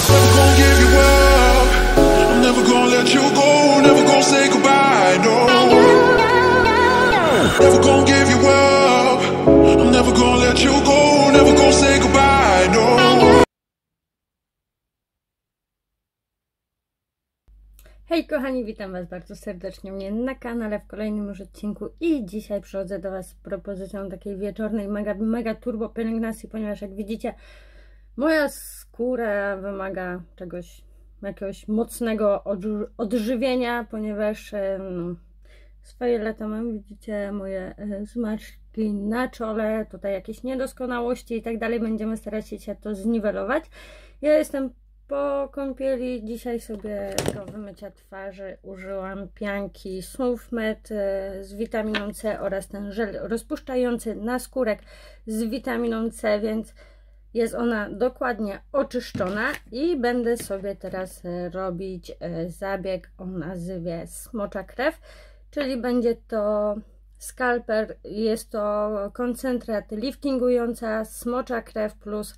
Never gonna give you up. I'm never gonna let you go. Never gonna say goodbye, no. Never gonna give you up. I'm never gonna let you go. Never gonna say goodbye, no. Hej kochani, witam Was bardzo serdecznie u mnie na kanale w kolejnym już odcinku i dzisiaj przychodzę do Was z propozycją takiej wieczornej mega turbo pielęgnacji, ponieważ jak widzicie moja skóra wymaga jakiegoś mocnego odżywienia, ponieważ swoje lata mam, widzicie moje zmarszczki na czole, tutaj jakieś niedoskonałości i tak dalej, będziemy starać się to zniwelować. Ja jestem po kąpieli, dzisiaj sobie do wymycia twarzy użyłam pianki SmoothMed z witaminą C oraz ten żel rozpuszczający naskórek z witaminą C, więc jest ona dokładnie oczyszczona i będę sobie teraz robić zabieg o nazwie smocza krew, czyli będzie to skalper, jest to koncentrat liftingująca smocza krew plus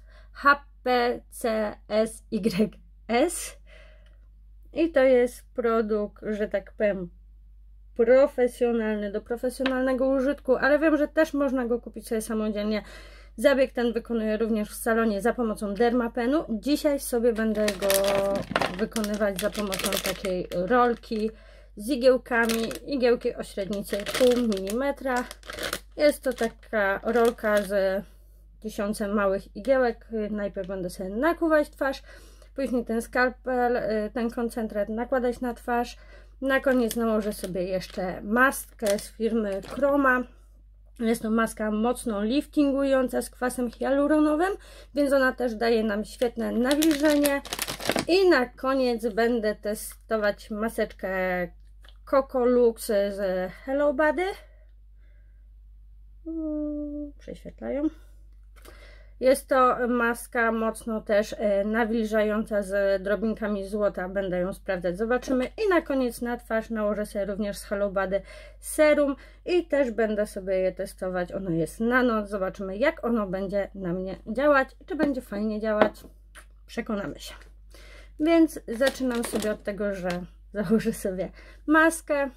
HPCSYS i to jest produkt, że tak powiem, profesjonalny, do profesjonalnego użytku, ale wiem, że też można go kupić sobie samodzielnie. Zabieg ten wykonuję również w salonie za pomocą dermapenu. Dzisiaj sobie będę go wykonywać za pomocą takiej rolki z igiełkami, igiełki o średnicy 0,5 mm. Jest to taka rolka z 1000 małych igiełek. Najpierw będę sobie nakłuwać twarz, później ten skalpel, ten koncentrat nakładać na twarz. Na koniec nałożę sobie jeszcze maskę z firmy Chroma. Jest to maska mocno liftingująca z kwasem hialuronowym, więc ona też daje nam świetne nawilżenie. I na koniec będę testować maseczkę Coco Lux z Hello Body. Prześwietlają. Jest to maska mocno też nawilżająca z drobinkami złota. Będę ją sprawdzać, zobaczymy. I na koniec na twarz nałożę sobie również z Hello Body serum i też będę sobie je testować. Ono jest na noc. Zobaczymy, jak ono będzie na mnie działać. Czy będzie fajnie działać. Przekonamy się. Więc zaczynam sobie od tego, że założę sobie maskę.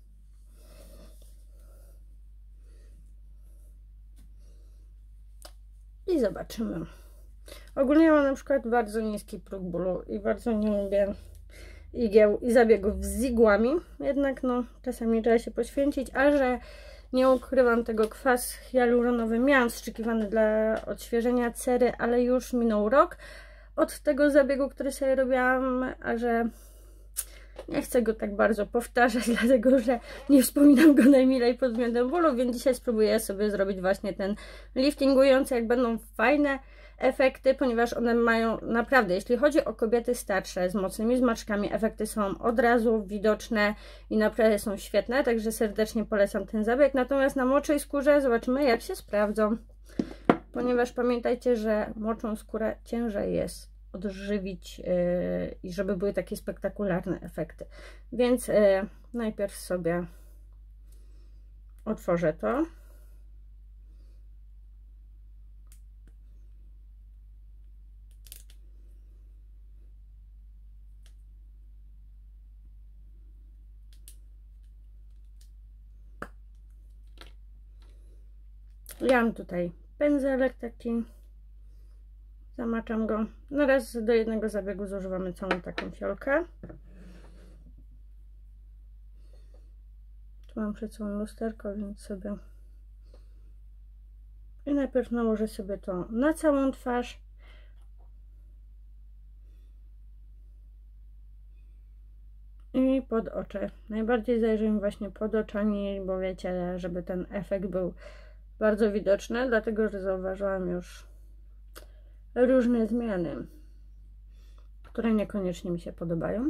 I zobaczymy. Ogólnie mam na przykład bardzo niski próg bólu i bardzo nie lubię igieł i zabiegów z igłami. Jednak no, czasami trzeba się poświęcić, a że nie ukrywam tego, kwas hialuronowy miałam wstrzykiwany dla odświeżenia cery, ale już minął rok od tego zabiegu, który sobie robiłam, a że nie chcę go tak bardzo powtarzać, dlatego że nie wspominam go najmilej pod względem bólu, więc dzisiaj spróbuję sobie zrobić właśnie ten liftingujący, jak będą fajne efekty, ponieważ one mają naprawdę, jeśli chodzi o kobiety starsze z mocnymi zmarszczkami, efekty są od razu widoczne i naprawdę są świetne, także serdecznie polecam ten zabieg. Natomiast na młodszej skórze zobaczymy, jak się sprawdzą, ponieważ pamiętajcie, że młodszą skórę ciężej jest odżywić i żeby były takie spektakularne efekty. Więc najpierw sobie otworzę to. Ja mam tutaj pędzelek taki. Zamaczam go. Na raz do jednego zabiegu zużywamy całą taką fiolkę. Tu mam przed sobą lusterko, więc sobie... I najpierw nałożę sobie to na całą twarz. I pod oczy. Najbardziej zależy mi właśnie pod oczami, bo wiecie, żeby ten efekt był bardzo widoczny, dlatego że zauważyłam już różne zmiany, które niekoniecznie mi się podobają.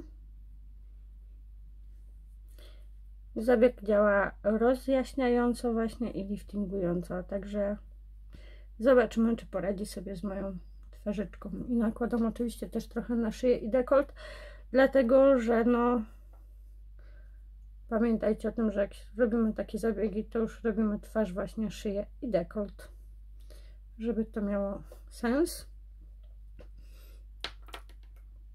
Zabieg działa rozjaśniająco właśnie i liftingująco, także zobaczymy, czy poradzi sobie z moją twarzyczką. I nakładam oczywiście też trochę na szyję i dekolt, dlatego że no pamiętajcie o tym, że jak robimy takie zabiegi, to już robimy twarz, właśnie szyję i dekolt, żeby to miało sens.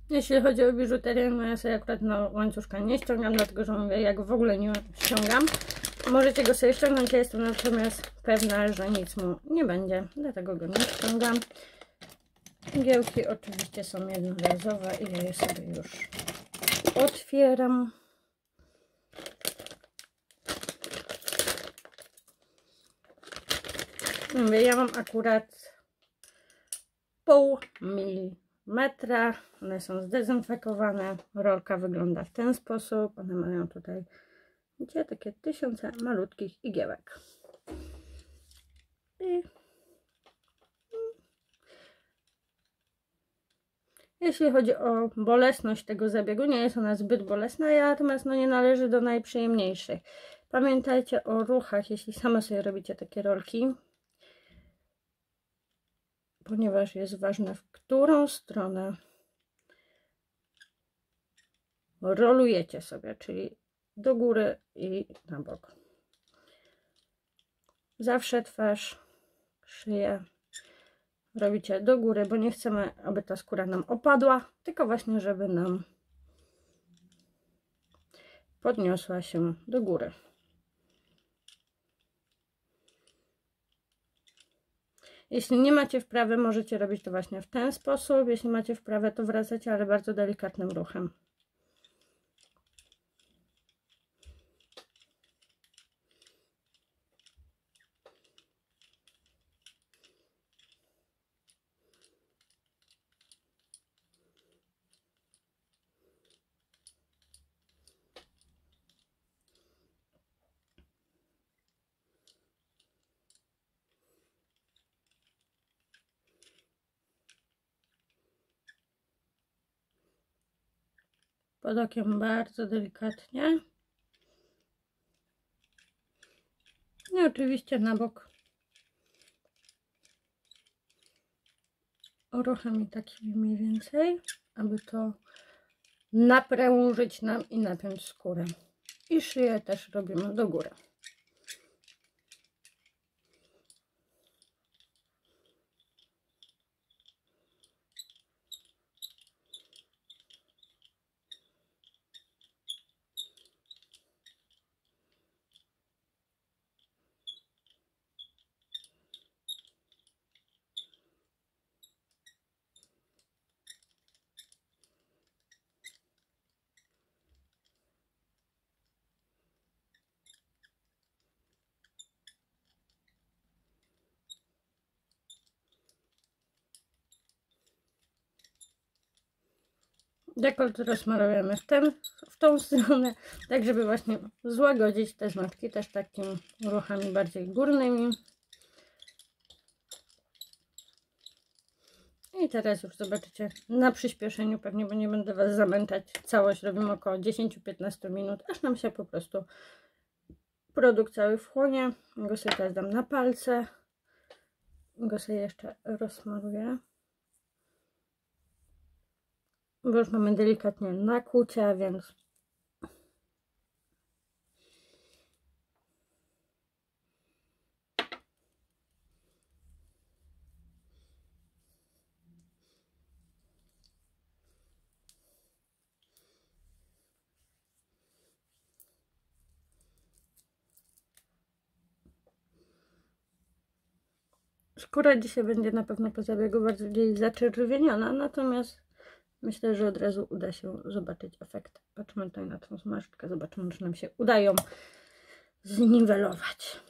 Jeśli chodzi o biżuterię, no ja sobie akurat na łańcuszka nie ściągam, dlatego że mówię, jak w ogóle nie ściągam. Możecie go sobie ściągnąć, ja jestem natomiast pewna, że nic mu nie będzie, dlatego go nie ściągam. Igiełki oczywiście są jednorazowe i ja je sobie już otwieram. Mówię, ja mam akurat pół milimetra. One są zdezynfekowane. Rolka wygląda w ten sposób. One mają tutaj, widzicie, takie 1000 malutkich igiełek. I jeśli chodzi o bolesność tego zabiegu, nie jest ona zbyt bolesna, natomiast no nie należy do najprzyjemniejszych. Pamiętajcie o ruchach, jeśli same sobie robicie takie rolki, ponieważ jest ważne, w którą stronę rolujecie sobie, czyli do góry i na bok. Zawsze twarz, szyję robicie do góry, bo nie chcemy, aby ta skóra nam opadła, tylko właśnie, żeby nam podniosła się do góry. Jeśli nie macie wprawy, możecie robić to właśnie w ten sposób. Jeśli macie wprawę, to wracacie, ale bardzo delikatnym ruchem. Pod okiem bardzo delikatnie. I oczywiście na bok ruchami takimi mniej więcej, aby to naprężyć nam i napiąć skórę. I szyję też robimy do góry. Dekolt rozsmarujemy w tą stronę, tak żeby właśnie złagodzić te zmarszczki, też takimi ruchami bardziej górnymi. I teraz już zobaczycie na przyspieszeniu pewnie, bo nie będę Was zamęczać. Całość robimy około 10-15 minut, aż nam się po prostu produkt cały wchłonie. Go sobie teraz dam na palce. Go sobie jeszcze rozsmaruję. Bo już mamy delikatnie nakłucia, więc skóra dzisiaj będzie na pewno po zabiegu bardziej zaczerwieniona, natomiast myślę, że od razu uda się zobaczyć efekt. Patrzmy tutaj na tą zmarszczkę, zobaczymy, czy nam się udają zniwelować.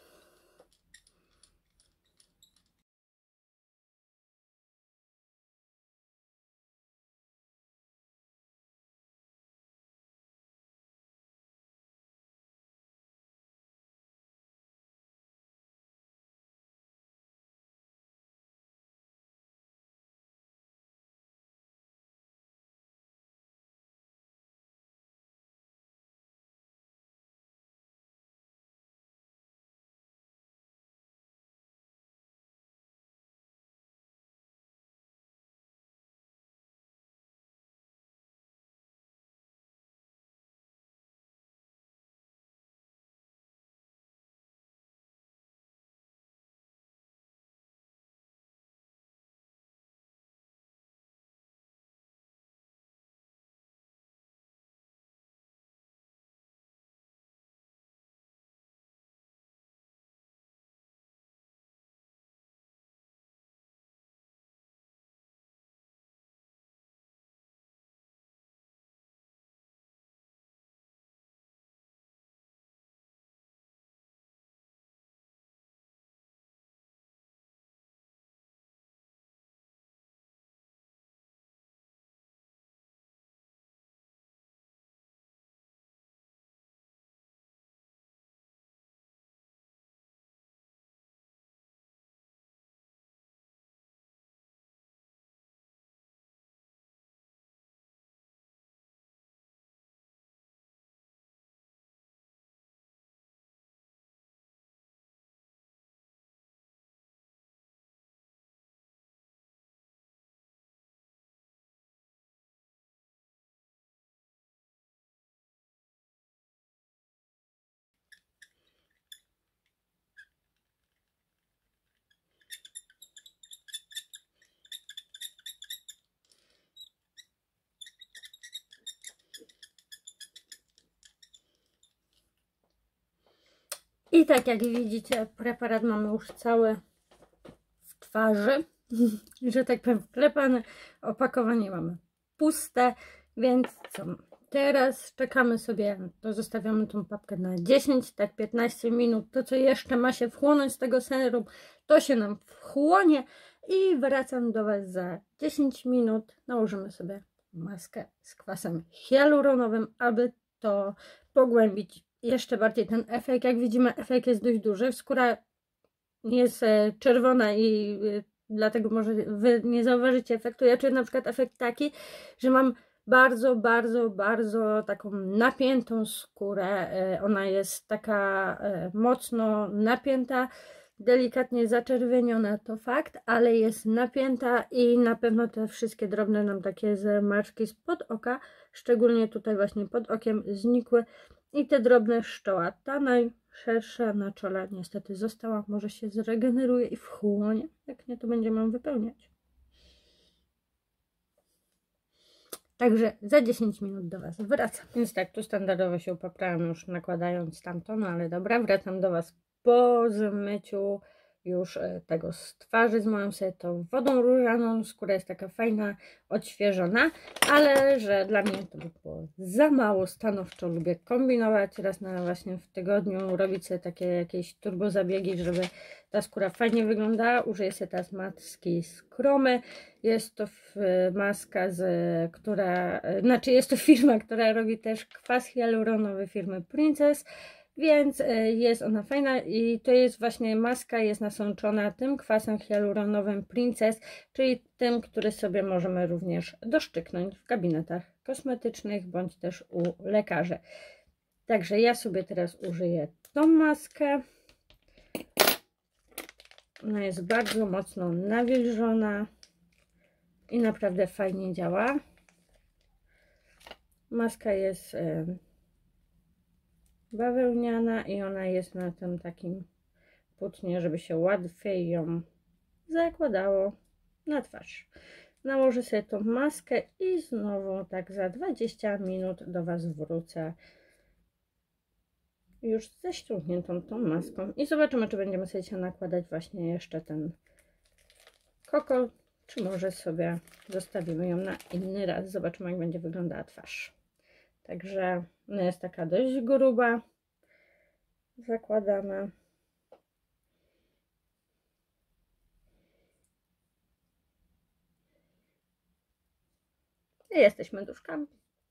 I tak jak widzicie, preparat mamy już cały w twarzy, że tak powiem wklepany, opakowanie mamy puste, więc co? Teraz czekamy sobie, to zostawiamy tą papkę na 10, tak 15 minut, to co jeszcze ma się wchłonąć z tego serum, to się nam wchłonie i wracam do Was za 10 minut, nałożymy sobie maskę z kwasem hialuronowym, aby to pogłębić jeszcze bardziej ten efekt. Jak widzimy, efekt jest dość duży, skóra jest czerwona i dlatego może Wy nie zauważycie efektu. Ja czuję na przykład efekt taki, że mam bardzo taką napiętą skórę. Ona jest taka mocno napięta, delikatnie zaczerwieniona, to fakt, ale jest napięta i na pewno te wszystkie drobne nam takie zmarszczki spod oka, szczególnie tutaj właśnie pod okiem, znikły i te drobne szczoła. Ta najszersza na czole niestety została, może się zregeneruje i wchłonie, jak nie to będziemy ją wypełniać. Także za 10 minut do Was wracam. Więc tak, tu standardowo się upaprałam już nakładając tamto, no ale dobra, wracam do Was po zmyciu już tego z twarzy. Zmyłam sobie to wodą różaną, skóra jest taka fajna, odświeżona, ale że dla mnie to by było za mało, stanowczo lubię kombinować raz na właśnie w tygodniu, robić sobie takie jakieś turbozabiegi, żeby ta skóra fajnie wyglądała. Użyję sobie teraz maski z Kromy. Jest to maska, jest to firma, która robi też kwas hialuronowy firmy Princess, więc jest ona fajna i to jest właśnie maska, jest nasączona tym kwasem hialuronowym Princess, czyli tym, który sobie możemy również doszczyknąć w gabinetach kosmetycznych bądź też u lekarzy. Także ja sobie teraz użyję tą maskę. Ona jest bardzo mocno nawilżona i naprawdę fajnie działa. Maska jest bawełniana i ona jest na tym takim płótnie, żeby się łatwiej ją zakładało na twarz. Nałożę sobie tą maskę i znowu tak za 20 minut do Was wrócę już ze ściągniętą tą maską i zobaczymy, czy będziemy sobie nakładać właśnie jeszcze ten kokol, czy może sobie zostawimy ją na inny raz. Zobaczymy, jak będzie wyglądała twarz. Także ona jest taka dość gruba. Zakładamy. I jesteśmy duszkami.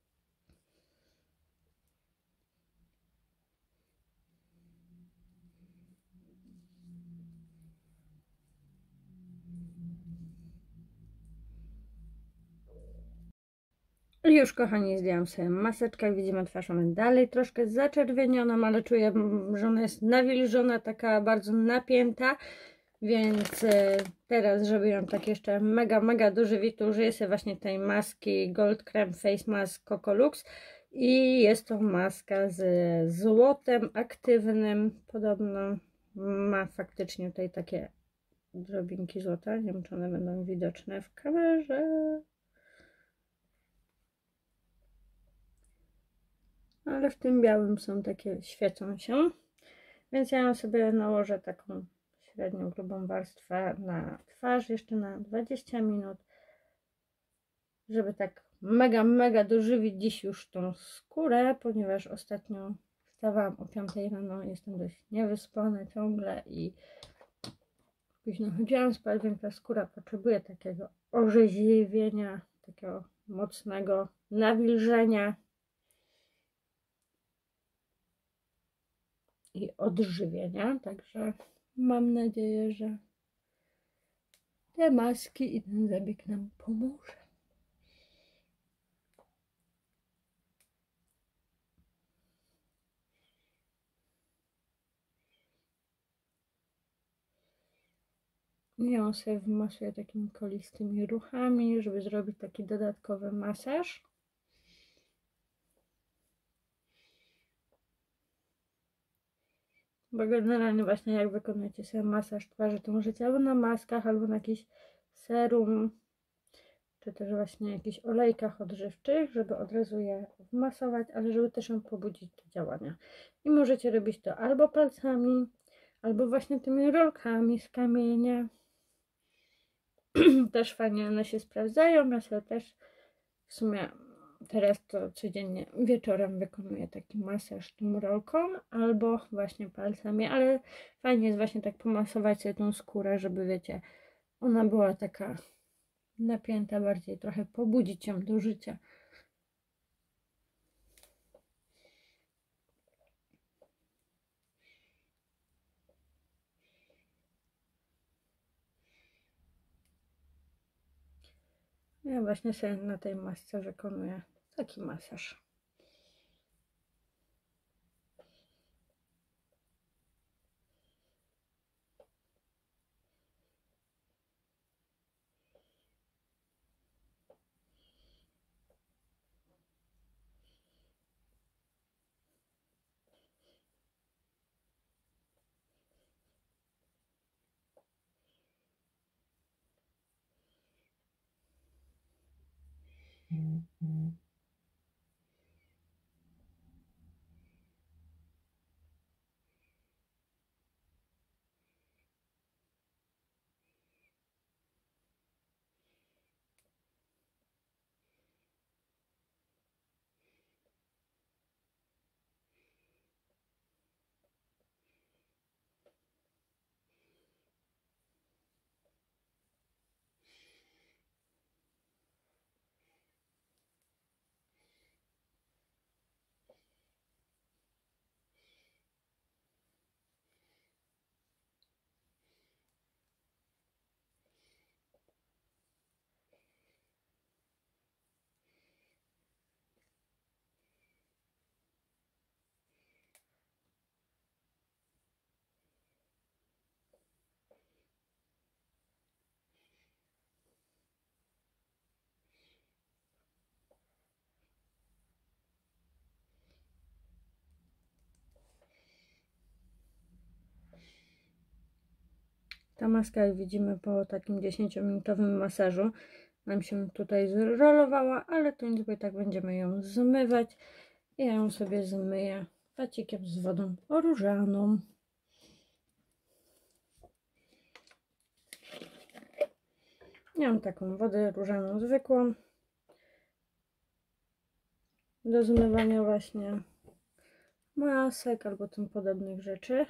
Już, kochani, zdjęłam sobie maseczkę. Jak widzimy, twarz mamy dalej troszkę zaczerwienioną, ale czuję, że ona jest nawilżona, taka bardzo napięta. Więc teraz, żeby ją tak jeszcze mega dożywić, to użyję sobie właśnie tej maski Gold Creme Face Mask Coco Lux. I jest to maska z złotem aktywnym. Podobno ma faktycznie tutaj takie drobinki złota. Nie wiem, czy one będą widoczne w kamerze. Ale w tym białym są takie, świecą się. Więc ja ją sobie nałożę taką średnią, grubą warstwę na twarz jeszcze na 20 minut, żeby tak mega dożywić dziś już tą skórę, ponieważ ostatnio wstawałam o 5 rano, jestem dość niewyspana ciągle i późno chodziłam spać, więc ta skóra potrzebuje takiego orzeźwienia, takiego mocnego nawilżenia i odżywienia, także mam nadzieję, że te maski i ten zabieg nam pomoże. Ja ją sobie wmasuję takimi kolistymi ruchami, żeby zrobić taki dodatkowy masaż. Bo generalnie właśnie jak wykonujecie sobie masaż twarzy, to możecie albo na maskach, albo na jakiś serum, czy też właśnie jakichś olejkach odżywczych, żeby od razu je wmasować, ale żeby też ją pobudzić do działania. I możecie robić to albo palcami, albo właśnie tymi rolkami z kamienia. Też fajnie one się sprawdzają. Ja sobie też w sumie teraz to codziennie wieczorem wykonuję taki masaż tą rolką albo właśnie palcami, ale fajnie jest właśnie tak pomasować sobie tą skórę, żeby wiecie, ona była taka napięta bardziej, trochę pobudzić ją do życia. Ja właśnie sobie na tej masce wykonuję taki masaż. Ta maska, jak widzimy, po takim 10-minutowym masażu nam się tutaj zrolowała, ale to nic, bo i tak będziemy ją zmywać. Ja ją sobie zmyję wacikiem z wodą różaną. Ja mam taką wodę różaną zwykłą do zmywania właśnie masek albo tym podobnych rzeczy.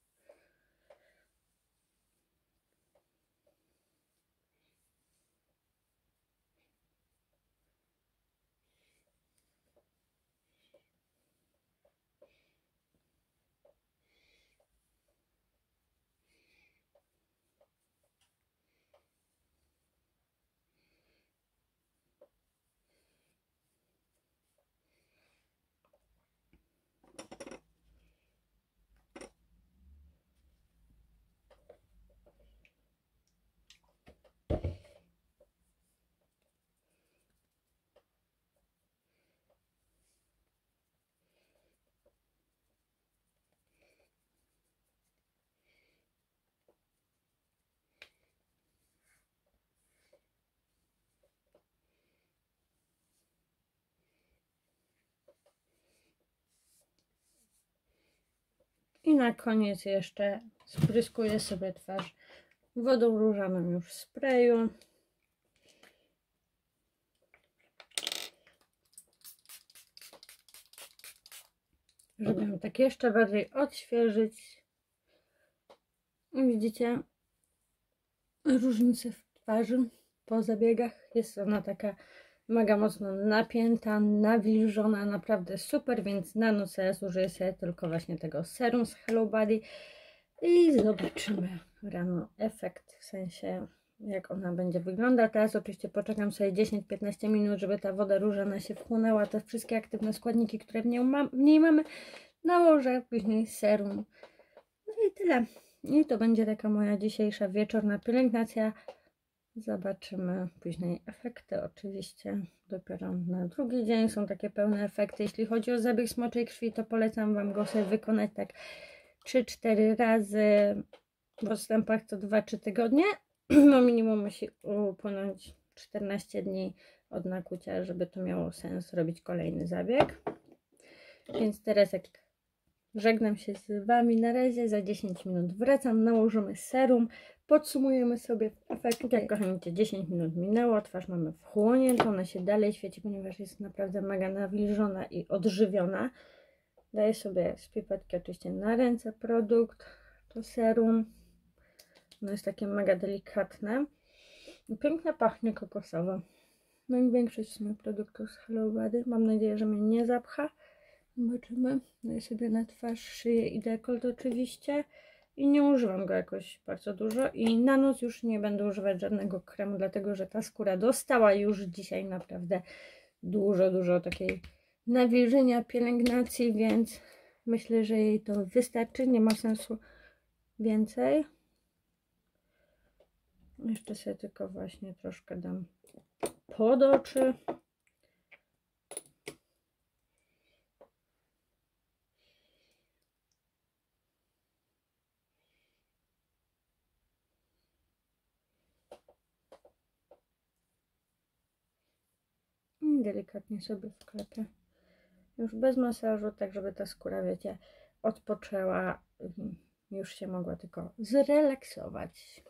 I na koniec jeszcze spryskuję sobie twarz wodą różaną już w sprayu. Żeby ją tak jeszcze bardziej odświeżyć. I widzicie różnicę w twarzy po zabiegach. Jest ona taka mega mocno napięta, nawilżona, naprawdę super, więc na noc teraz użyję sobie tylko właśnie tego serum z Hello Body i zobaczymy rano efekt, w sensie jak ona będzie wyglądać. Teraz oczywiście poczekam sobie 10-15 minut, żeby ta woda różana się wchłonęła, te wszystkie aktywne składniki, które w niej mamy, nałożę później serum. No i tyle. I to będzie taka moja dzisiejsza wieczorna pielęgnacja. Zobaczymy później efekty. Oczywiście dopiero na drugi dzień są takie pełne efekty. Jeśli chodzi o zabieg smoczej krwi, to polecam Wam go sobie wykonać tak 3-4 razy w odstępach co 2-3 tygodnie. No minimum musi upłynąć 14 dni od nakucia, żeby to miało sens robić kolejny zabieg. Więc teraz jak żegnam się z Wami na razie, za 10 minut wracam, nałożymy serum, podsumujemy sobie efekty. Jak kochani, 10 minut minęło, twarz mamy wchłoniętą, ona się dalej świeci, ponieważ jest naprawdę mega nawilżona i odżywiona. Daję sobie z pipetki oczywiście na ręce produkt, to serum. Ono jest takie mega delikatne i pięknie pachnie kokosowo. No i większość moich produktów z Hello Body. Mam nadzieję, że mnie nie zapcha. Zobaczymy. Daję sobie na twarz, szyję i dekolt oczywiście. I nie używam go jakoś bardzo dużo. I na noc już nie będę używać żadnego kremu, dlatego że ta skóra dostała już dzisiaj naprawdę dużo takiej nawilżenia, pielęgnacji, więc myślę, że jej to wystarczy. Nie ma sensu więcej. Jeszcze sobie tylko właśnie troszkę dam pod oczy. I delikatnie sobie wklepię. Już bez masażu, tak żeby ta skóra, wiecie, odpoczęła. Już się mogła tylko zrelaksować.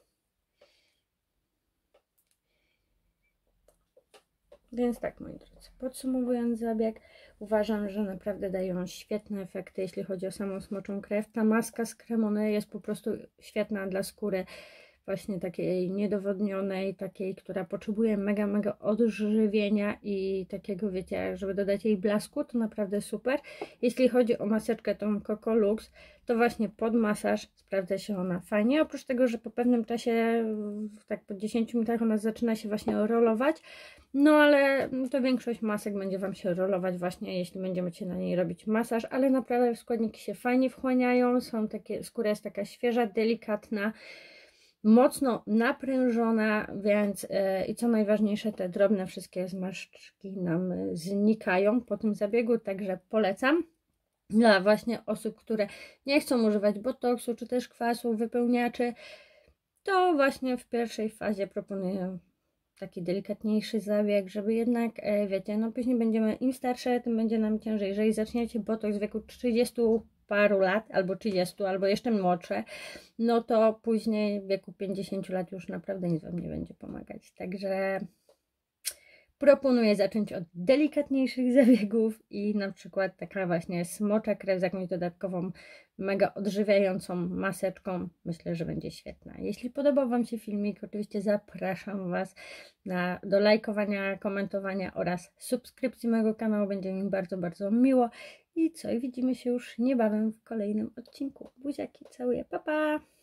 Więc tak, moi drodzy, podsumowując zabieg, uważam, że naprawdę dają świetne efekty, jeśli chodzi o samą smoczą krew. Ta maska z Cremone jest po prostu świetna dla skóry właśnie takiej niedowodnionej, takiej, która potrzebuje mega odżywienia i takiego, wiecie, żeby dodać jej blasku, to naprawdę super. Jeśli chodzi o maseczkę tą Coco Lux, to właśnie pod masaż sprawdza się ona fajnie, oprócz tego, że po pewnym czasie, tak po 10 minutach ona zaczyna się właśnie rolować, no ale to większość masek będzie Wam się rolować właśnie, jeśli będziecie na niej robić masaż, ale naprawdę składniki się fajnie wchłaniają, są takie, skóra jest taka świeża, delikatna, mocno naprężona, więc i co najważniejsze, te drobne wszystkie zmarszczki nam znikają po tym zabiegu, także polecam. Dla właśnie osób, które nie chcą używać botoksu, czy też kwasu, wypełniaczy, to właśnie w pierwszej fazie proponuję taki delikatniejszy zabieg, żeby jednak, wiecie, no później będziemy, im starsze, tym będzie nam ciężej. Jeżeli zaczniecie botoks w wieku 30 paru lat, albo 30, albo jeszcze młodsze, no to później w wieku 50 lat już naprawdę nic Wam nie będzie pomagać. Także proponuję zacząć od delikatniejszych zabiegów i na przykład taka właśnie smocza krew z jakąś dodatkową, mega odżywiającą maseczką. Myślę, że będzie świetna. Jeśli podobał Wam się filmik, oczywiście zapraszam Was do lajkowania, komentowania oraz subskrypcji mojego kanału. Będzie mi bardzo miło. I co? I widzimy się już niebawem w kolejnym odcinku. Buziaki, całuję, pa pa!